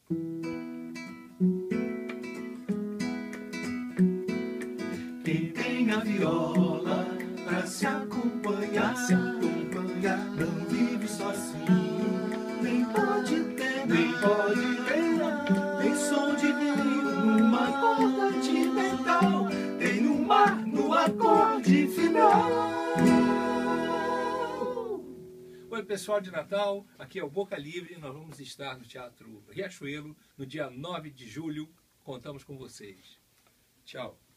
Quem tem a viola pra se acompanhar, não vive sozinho, nem pode ter, tem som de violino numa corda de metal, tem no mar, no acorde final. Oi pessoal de Natal, aqui é o Boca Livre, nós vamos estar no Teatro Riachuelo no dia 9 de julho, contamos com vocês. Tchau.